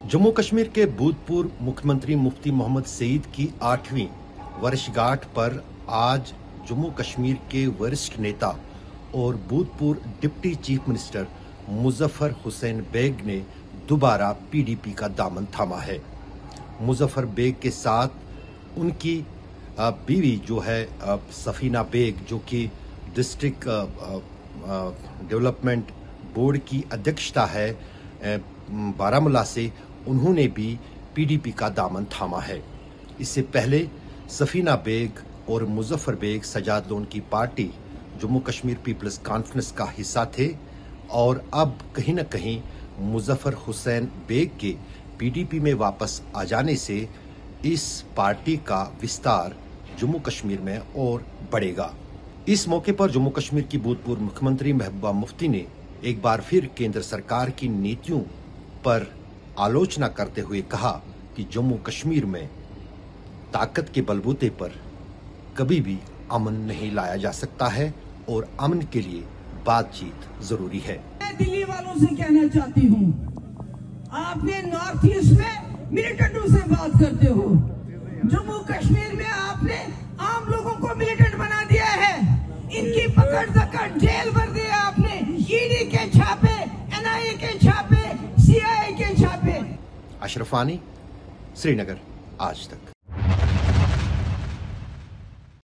जम्मू कश्मीर के भूतपूर्व मुख्यमंत्री मुफ्ती मोहम्मद सईद की 8वीं वर्षगांठ पर आज जम्मू कश्मीर के वरिष्ठ नेता और भूतपूर्व deputy chief minister Muzaffar Hussain Baig ने दोबारा पीडीपी का दामन थामा है। मुजफ्फर बेग के साथ उनकी बीवी जो है सफीना बेग, जो कि डिस्ट्रिक्ट डेवलपमेंट बोर्ड की अध्यक्षता है बारामूला से, उन्होंने भी पीडीपी का दामन थामा है। इससे पहले सफीना बेग और मुजफ्फर बेग सजाद लोन की पार्टी जम्मू कश्मीर पीपल्स कॉन्फ्रेंस का हिस्सा थे और अब कहीं न कहीं मुजफ्फर हुसैन बेग के पीडीपी में वापस आ जाने से इस पार्टी का विस्तार जम्मू कश्मीर में और बढ़ेगा। इस मौके पर जम्मू कश्मीर की भूतपूर्व मुख्यमंत्री महबूबा मुफ्ती ने एक बार फिर केंद्र सरकार की नीतियों पर आलोचना करते हुए कहा कि जम्मू कश्मीर में ताकत के बलबूते पर कभी भी अमन नहीं लाया जा सकता है और अमन के लिए बातचीत जरूरी है। मैं दिल्ली वालों से कहना चाहती हूँ, आपने नॉर्थ ईस्ट में मिलिटेंटों से बात करते हो, जम्मू कश्मीर में आपने आम लोगों को मिलिटेंट बना दिया है। इनकी पकड़ दकड़ जेल भर दिया आपने, ईडी के छापे, एनआईए के छापे, सीआईए के छापे। अशरफानी, श्रीनगर, आज तक।